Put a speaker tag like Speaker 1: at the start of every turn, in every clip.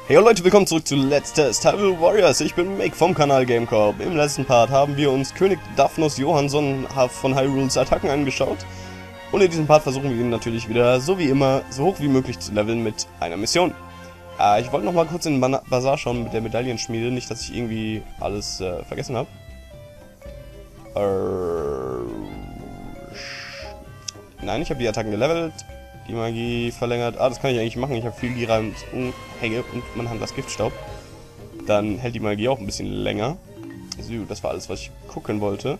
Speaker 1: Hey Leute, willkommen zurück zu Let's Test Hyrule Warriors. Ich bin Make vom Kanal Gamecorp. Im letzten Part haben wir uns König Daphnos Johansson von Hyrules Attacken angeschaut. Und in diesem Part versuchen wir ihn natürlich wieder, so wie immer, so hoch wie möglich zu leveln mit einer Mission. Ich wollte noch mal kurz in den Bazar schauen mit der Medaillenschmiede, nicht dass ich irgendwie alles vergessen habe. Nein, ich habe die Attacken gelevelt. Die Magie verlängert. Das kann ich eigentlich machen. Ich habe viel Gira und Umhänge und man hat das Giftstaub. Dann hält die Magie auch ein bisschen länger. So, das war alles, was ich gucken wollte.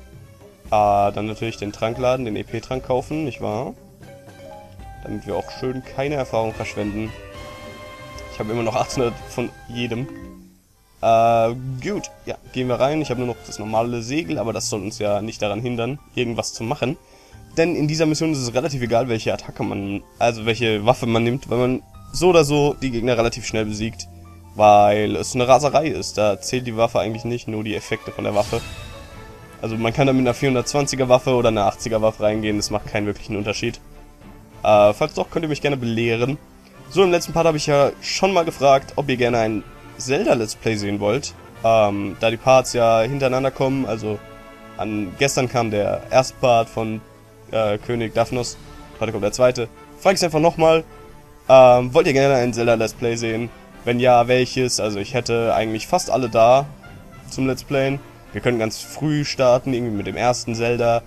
Speaker 1: Dann natürlich den Trankladen, den EP-Trank kaufen, nicht wahr? Damit wir auch schön keine Erfahrung verschwenden. Ich habe immer noch 800 von jedem. Gut. Ja, gehen wir rein. Ich habe nur noch das normale Segel, aber das soll uns ja nicht daran hindern, irgendwas zu machen. Denn in dieser Mission ist es relativ egal, welche Attacke man, also welche Waffe man nimmt, weil man so oder so die Gegner relativ schnell besiegt, weil es eine Raserei ist. Da zählt die Waffe eigentlich nicht, nur die Effekte von der Waffe. Also man kann da mit einer 420er Waffe oder einer 80er Waffe reingehen, das macht keinen wirklichen Unterschied. Falls doch, könnt ihr mich gerne belehren. So, im letzten Part habe ich ja schon mal gefragt, ob ihr gerne ein Zelda-Let's Play sehen wollt. Da die Parts ja hintereinander kommen, also gestern kam der erste Part von König Daphnos, heute kommt der zweite. Frag ich einfach nochmal, wollt ihr gerne ein Zelda Let's Play sehen? Wenn ja, welches? Also ich hätte eigentlich fast alle da zum Let's Playen. Wir können ganz früh starten, irgendwie mit dem ersten Zelda.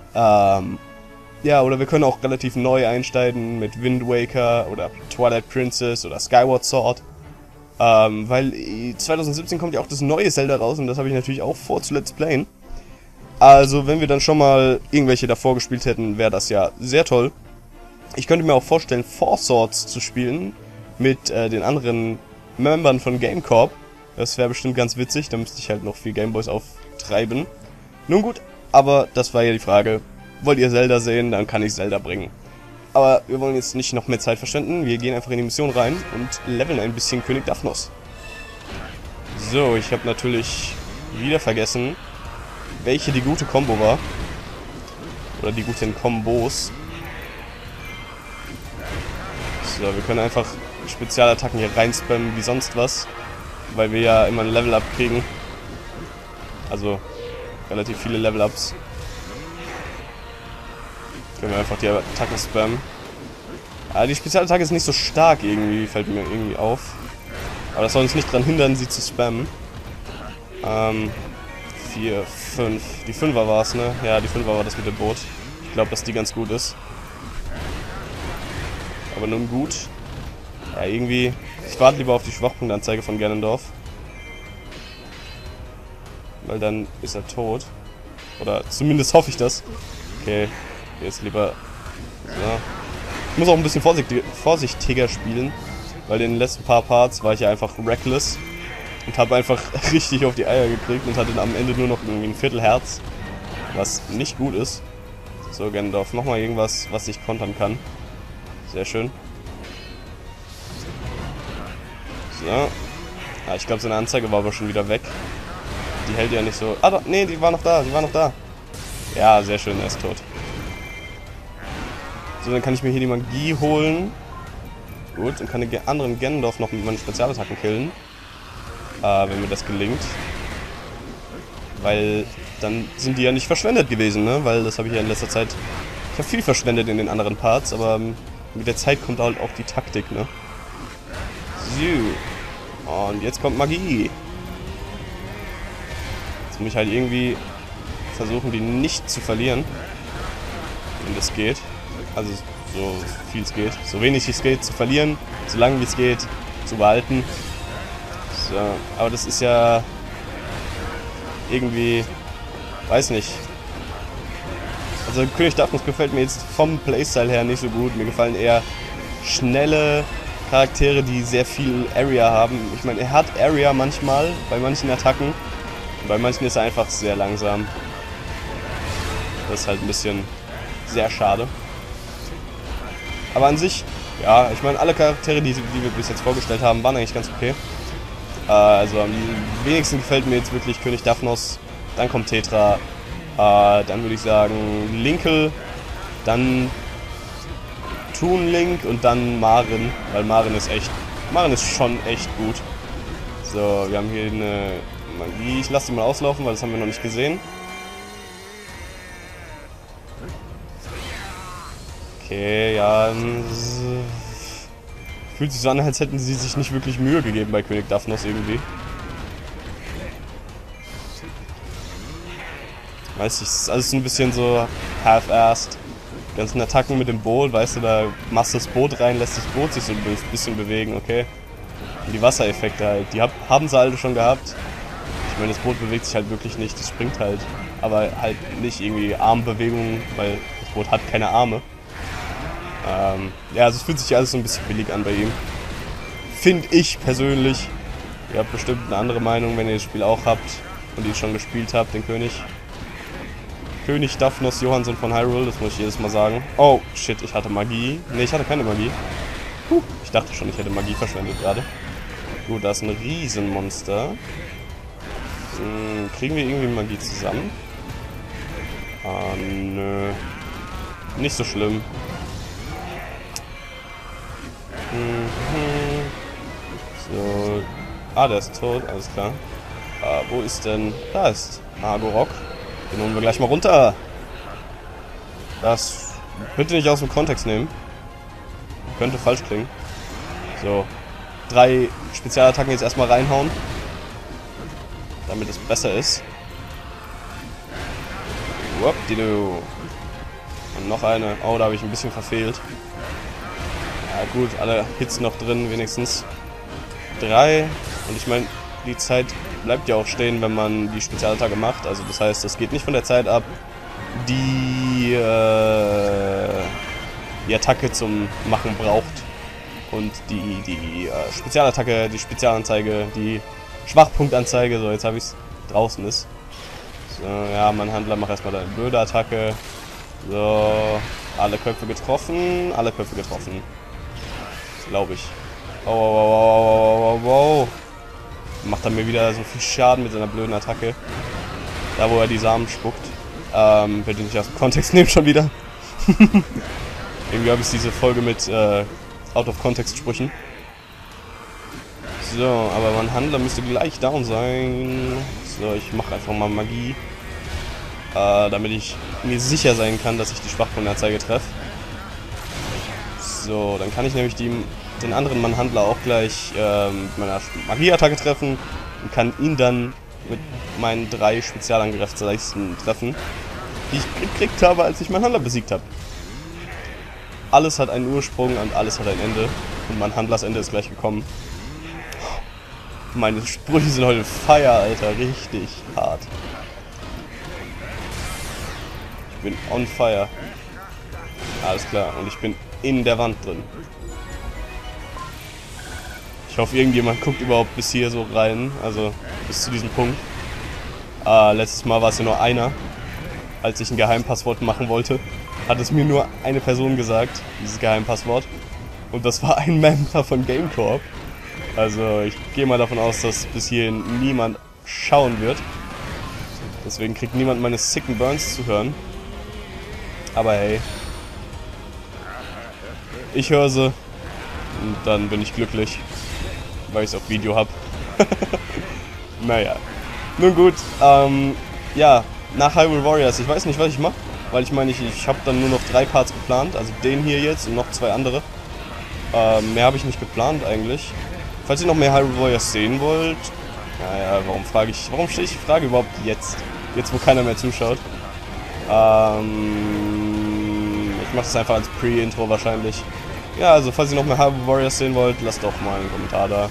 Speaker 1: Ja, oder wir können auch relativ neu einsteigen mit Wind Waker oder Twilight Princess oder Skyward Sword. Weil 2017 kommt ja auch das neue Zelda raus und das habe ich natürlich auch vor zu Let's Playen. Also, wenn wir dann schon mal irgendwelche davor gespielt hätten, wäre das ja sehr toll. Ich könnte mir auch vorstellen, Four Swords zu spielen mit den anderen Membern von Gamecorp. Das wäre bestimmt ganz witzig, da müsste ich halt noch viel Gameboys auftreiben. Nun gut, aber das war ja die Frage. Wollt ihr Zelda sehen, dann kann ich Zelda bringen. Aber wir wollen jetzt nicht noch mehr Zeit verschwenden, wir gehen einfach in die Mission rein und leveln ein bisschen König Daphnos. So, ich habe natürlich wieder vergessen, welche die gute Combo war. Oder die guten Kombos. So, wir können einfach Spezialattacken hier reinspammen wie sonst was. Weil wir ja immer ein Level-Up kriegen. Also relativ viele Level-Ups. Können wir einfach die Attacken spammen. Die Spezialattacke ist nicht so stark irgendwie, fällt mir irgendwie auf. Aber das soll uns nicht daran hindern, sie zu spammen. 4, 5. Die 5er war es, ne? Ja, die 5er war das mit dem Boot. Ich glaube, dass die ganz gut ist. Aber nun gut. Ja, irgendwie... Ich warte lieber auf die Schwachpunktanzeige von Ganondorf. Weil dann ist er tot. Oder zumindest hoffe ich das. Okay, jetzt lieber... So. Ich muss auch ein bisschen vorsichtiger spielen. Weil in den letzten paar Parts war ich ja einfach reckless. Und habe einfach richtig auf die Eier gekriegt und hatte am Ende nur noch irgendwie ein Viertelherz. Was nicht gut ist. So, Ganondorf, mach mal irgendwas, was ich kontern kann. Sehr schön. So. Ja, ich glaube, seine Anzeige war aber schon wieder weg. Die hält ja nicht so... doch, nee, die war noch da, Ja, sehr schön, er ist tot. So, dann kann ich mir hier die Magie holen. Gut, und kann den anderen Ganondorf noch mit meinen Spezialattacken killen. Wenn mir das gelingt. Weil dann sind die ja nicht verschwendet gewesen, ne? Weil das habe ich ja in letzter Zeit... Ich habe viel verschwendet in den anderen Parts, aber mit der Zeit kommt halt auch die Taktik, ne? So. Und jetzt kommt Magie. Jetzt muss ich halt irgendwie versuchen, die nicht zu verlieren. Wenn das geht. Also so viel es geht. So wenig es geht zu verlieren, so lange wie es geht zu behalten. So, aber das ist ja irgendwie, weiß nicht. Also König Daphnos gefällt mir jetzt vom Playstyle her nicht so gut. Mir gefallen eher schnelle Charaktere, die sehr viel Area haben. Ich meine, er hat Area manchmal, bei manchen Attacken. Und bei manchen ist er einfach sehr langsam. Das ist halt ein bisschen sehr schade. Aber an sich, ja, ich meine, alle Charaktere, die wir bis jetzt vorgestellt haben, waren eigentlich ganz okay. Also am wenigsten gefällt mir jetzt wirklich König Daphnos, dann kommt Tetra, dann würde ich sagen Linkle, dann Toon Link und dann Marin, weil Marin ist echt machen es schon echt gut. So, wir haben hier eine Magie. Ich lasse die mal auslaufen, weil das haben wir noch nicht gesehen. Okay, ja. Fühlt sich so an, als hätten sie sich nicht wirklich Mühe gegeben bei König Daphnos irgendwie. Weiß ich, es ist alles so ein bisschen so half-assed. Die ganzen Attacken mit dem Boot, weißt du, da machst du das Boot rein, lässt das Boot sich so ein bisschen bewegen, okay. Und die Wassereffekte halt, die haben sie alle schon gehabt. Ich meine, das Boot bewegt sich halt wirklich nicht, das springt halt. Aber halt nicht irgendwie Armbewegungen, weil das Boot hat keine Arme. Ja, also es fühlt sich alles so ein bisschen billig an bei ihm. Finde ich persönlich. Ihr habt bestimmt eine andere Meinung, wenn ihr das Spiel auch habt und ihr schon gespielt habt, den König. König Daphnos Johansson von Hyrule, das muss ich jedes Mal sagen. Oh, shit, ich hatte Magie. Ne, ich hatte keine Magie. Ich dachte schon, ich hätte Magie verschwendet gerade. Gut, da ist ein Riesenmonster. Kriegen wir irgendwie Magie zusammen? Nö. Nicht so schlimm. So. Der ist tot, alles klar. Wo ist denn... Da ist Agorok. Den holen wir gleich mal runter. Das bitte nicht aus dem Kontext nehmen. Könnte falsch klingen. So. 3 Spezialattacken jetzt erstmal reinhauen. Damit es besser ist. Wuppdidu. Und noch eine. Oh, da habe ich ein bisschen verfehlt. Ja gut, alle Hits noch drin wenigstens. 3. Und ich meine, die Zeit bleibt ja auch stehen, wenn man die Spezialattacke macht. Also das heißt, das geht nicht von der Zeit ab, die die Attacke zum Machen braucht. Und die Spezialattacke, die Spezialanzeige, die Schwachpunktanzeige, so jetzt habe ich es, draußen ist. So, ja, mein Handler macht erstmal eine blöde Attacke. So, alle Köpfe getroffen, alle Köpfe getroffen. Glaube ich. Wow. Macht er mir wieder so viel Schaden mit seiner blöden Attacke. Da, wo er die Samen spuckt. Bitte nicht aus dem Kontext nehmen schon wieder. Irgendwie habe ich diese Folge mit Out-of-Context-Sprüchen. So, aber mein Handler müsste gleich down sein. So, ich mache einfach mal Magie. Damit ich mir sicher sein kann, dass ich die Schwachpunktanzeige treffe. So, dann kann ich nämlich den anderen Mann-Handler auch gleich mit meiner Magieattacke treffen und kann ihn dann mit meinen 3 Spezialangriffsleisten treffen, die ich gekriegt habe, als ich meinen Handler besiegt habe. Alles hat einen Ursprung und alles hat ein Ende. Und mein Handlers Ende ist gleich gekommen. Meine Sprüche sind heute Fire, Alter. Richtig hart. Ich bin on fire. Alles klar. Und ich bin in der Wand drin. Ich hoffe, irgendjemand guckt überhaupt bis hier so rein. Also bis zu diesem Punkt. Letztes Mal war es ja nur einer. Als ich ein Geheimpasswort machen wollte, hat es mir nur eine Person gesagt, dieses Geheimpasswort. Und das war ein Member von GameCorp. Also ich gehe mal davon aus, dass bis hierhin niemand schauen wird. Deswegen kriegt niemand meine sicken Burns zu hören. Aber hey. Ich höre sie. Und dann bin ich glücklich. Weil ich es auf Video habe. Naja. Nun gut. Ja. Nach Hyrule Warriors. Ich weiß nicht, was ich mache. Weil ich meine, ich habe dann nur noch 3 Parts geplant. Also den hier jetzt und noch 2 andere. Mehr habe ich nicht geplant eigentlich. Falls ihr noch mehr Hyrule Warriors sehen wollt. Naja, warum stelle ich die Frage überhaupt jetzt? Jetzt, wo keiner mehr zuschaut. Ich mache das einfach als Pre-Intro wahrscheinlich. Ja, also falls ihr noch mehr Hyrule Warriors sehen wollt, lasst doch mal einen Kommentar da.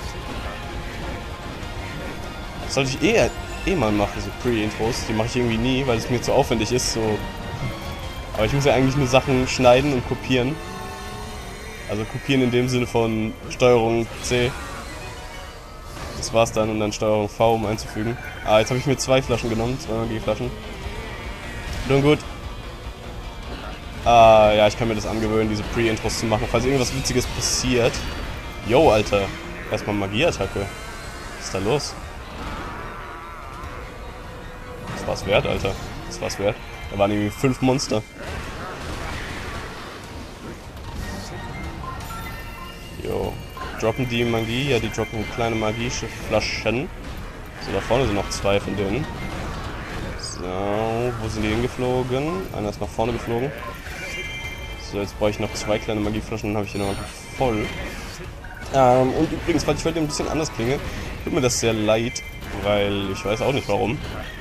Speaker 1: Das sollte ich eh mal machen, so Pre-Intros. Die mache ich irgendwie nie, weil es mir zu aufwendig ist. So. Aber ich muss ja eigentlich nur Sachen schneiden und kopieren. Also kopieren in dem Sinne von Steuerung C. Das war's dann und dann Steuerung V, um einzufügen. Jetzt habe ich mir 2 Flaschen genommen, 2 Magieflaschen. Nun gut. Ja, ich kann mir das angewöhnen, diese Pre-Intros zu machen, falls irgendwas Witziges passiert. Yo, Alter. Erstmal Magieattacke. Was ist da los? Das war's wert, Alter. Das war's wert. Da waren irgendwie 5 Monster. Jo. droppen die Magie? Ja, die droppen kleine magische Flaschen. So, da vorne sind noch 2 von denen. So, wo sind die hingeflogen? Einer ist nach vorne geflogen. So, jetzt brauche ich noch 2 kleine Magieflaschen, dann habe ich hier noch voll. Und übrigens, falls ich heute ein bisschen anders klinge, tut mir das sehr leid, weil ich weiß auch nicht warum.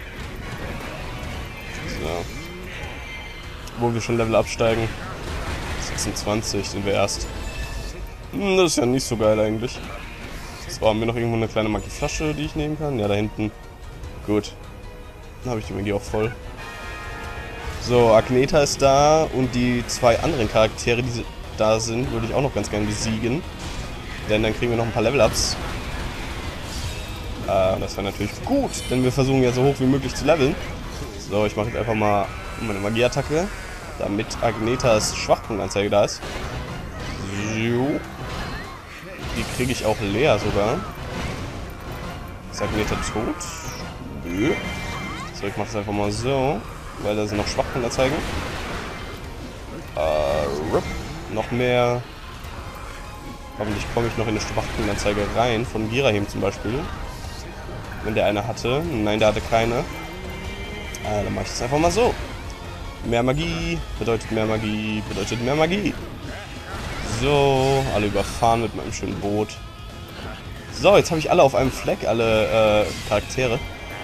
Speaker 1: So. Wo wir schon Level absteigen. 26 sind wir erst. Das ist ja nicht so geil eigentlich. So, haben wir noch irgendwo eine kleine Magieflasche, die ich nehmen kann? Ja, da hinten. Gut. Dann habe ich die Magie auch voll. So, Agnetha ist da und die 2 anderen Charaktere, die da sind, würde ich auch noch ganz gerne besiegen. Denn dann kriegen wir noch ein paar Level-Ups. Das wäre natürlich gut, denn wir versuchen ja so hoch wie möglich zu leveln. So, ich mache jetzt einfach mal meine Magieattacke, damit Agnethas Schwachpunktanzeige da ist. So. Die kriege ich auch leer sogar. Ist Agnetha tot? Nö. So, ich mache das einfach mal so, weil da sind noch Schwachpunktanzeigen. Noch mehr. Hoffentlich komme ich noch in eine Schwachpunktanzeige rein, von Girahim zum Beispiel. Wenn der eine hatte. Nein, der hatte keine. Dann mache ich das einfach mal so. Mehr Magie bedeutet mehr Magie, bedeutet mehr Magie. So, alle überfahren mit meinem schönen Boot. So, jetzt habe ich alle auf einem Fleck, alle Charaktere.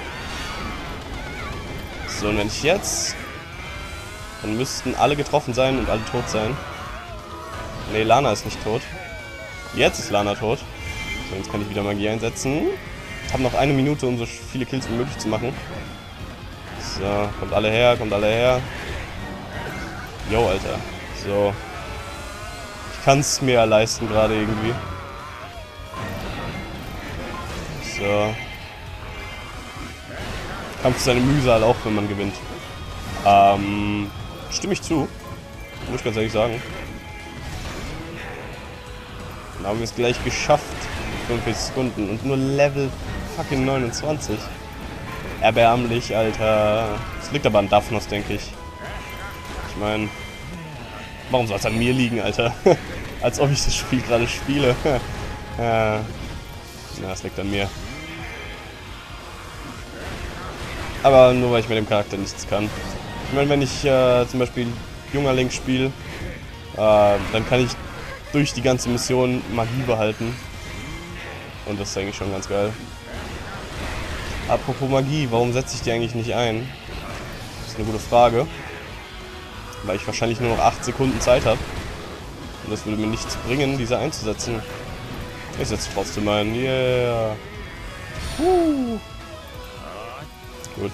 Speaker 1: So, und wenn ich jetzt... Dann müssten alle getroffen sein und alle tot sein. Ne, Lana ist nicht tot. Jetzt ist Lana tot. So, jetzt kann ich wieder Magie einsetzen. Ich habe noch 1 Minute, um so viele Kills wie möglich zu machen. So, kommt alle her, kommt alle her. Jo, Alter. So. Ich kann es mir ja leisten gerade irgendwie. So. Kampf ist eine Mühsal, auch wenn man gewinnt. Stimme ich zu. Muss ich ganz ehrlich sagen. Dann haben wir es gleich geschafft. 45 Sekunden und nur Level fucking 29. Erbärmlich, Alter. Das liegt aber an Daphnos, denke ich. Ich meine, warum soll es an mir liegen, Alter? Als ob ich das Spiel gerade spiele. Ja, das liegt an mir. Aber nur weil ich mit dem Charakter nichts kann. Ich meine, wenn ich zum Beispiel junger Link spiele, dann kann ich durch die ganze Mission Magie behalten. Und das ist eigentlich schon ganz geil. Apropos Magie, warum setze ich die eigentlich nicht ein? Das ist eine gute Frage. Weil ich wahrscheinlich nur noch 8 Sekunden Zeit habe. Und das würde mir nichts bringen, diese einzusetzen. Ich setze trotzdem ein. Yeah. Gut.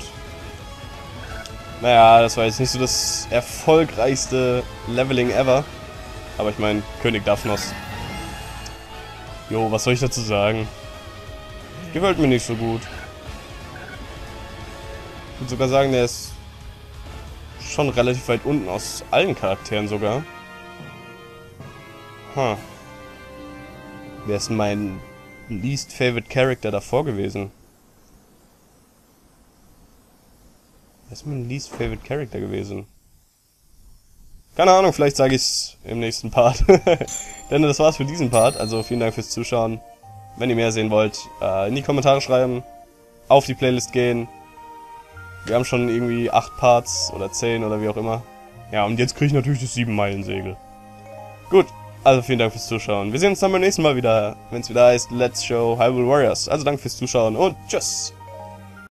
Speaker 1: Naja, das war jetzt nicht so das erfolgreichste Leveling ever. Aber ich meine, König Daphnos. Jo, was soll ich dazu sagen? Gefällt mir nicht so gut. Ich würde sogar sagen, der ist schon relativ weit unten aus allen Charakteren sogar. Wer ist mein least favorite Character davor gewesen? Wer ist mein least favorite Character gewesen? Keine Ahnung, vielleicht sage ich es im nächsten Part. Denn das war's für diesen Part. Also vielen Dank fürs Zuschauen. Wenn ihr mehr sehen wollt, in die Kommentare schreiben. Auf die Playlist gehen. Wir haben schon irgendwie 8 Parts oder 10 oder wie auch immer. Ja, und jetzt kriege ich natürlich das 7-Meilen-Segel. Gut, also vielen Dank fürs Zuschauen. Wir sehen uns dann beim nächsten Mal wieder, wenn es wieder heißt Let's Show Hyrule Warriors. Also danke fürs Zuschauen und tschüss!